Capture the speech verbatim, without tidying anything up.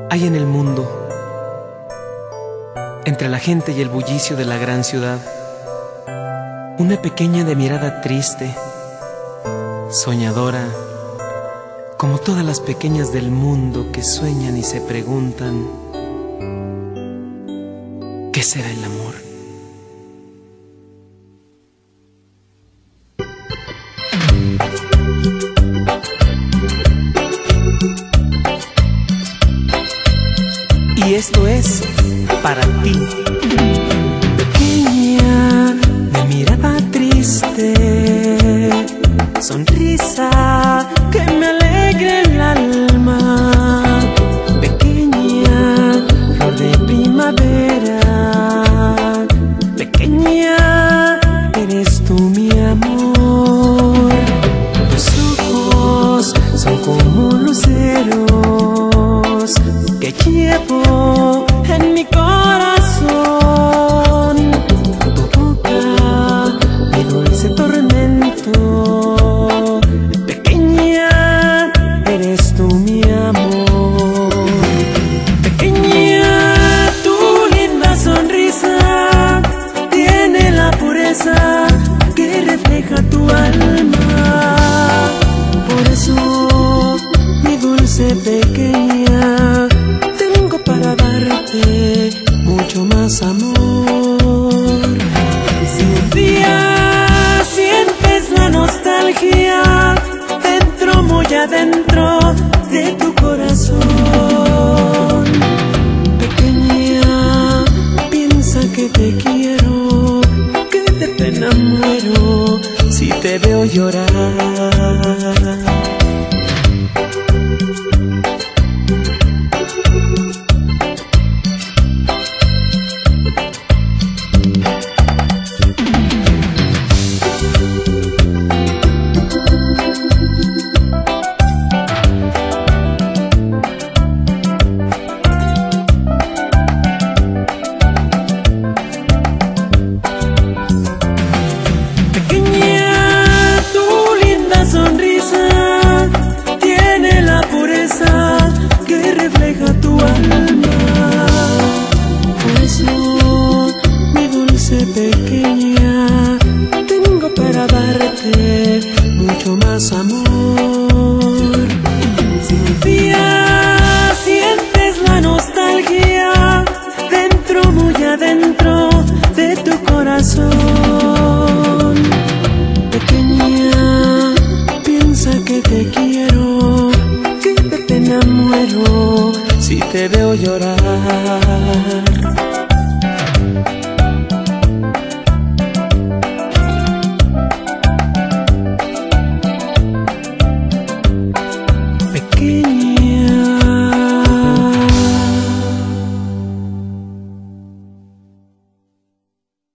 Hay en el mundo, entre la gente y el bullicio de la gran ciudad, una pequeña de mirada triste, soñadora, como todas las pequeñas del mundo que sueñan y se preguntan, ¿qué será el amor? Y esto es para ti. Pequeña, de mirada triste, sonrisa que me alegra el alma. Pequeña, flor de primavera. Pequeña, eres tú mi amor. Tus ojos son como luceros que llevo en mi corazón. Tu boca, mi dulce tormento. Pequeña, eres tú mi amor. Pequeña, tu linda sonrisa tiene la pureza que refleja tu alma. Por eso, mi dulce pequeña, para darte mucho más amor. Si un día sientes la nostalgia dentro, muy adentro de tu corazón, pequeña, piensa que te quiero, que de pena muero si te veo llorar. Que refleja tu alma. Por eso, mi dulce pequeña, tengo para darte mucho más amor. Si un día sientes la nostalgia dentro, muy adentro de tu corazón, pequeña, piensa que te quiero, me muero si te veo llorar.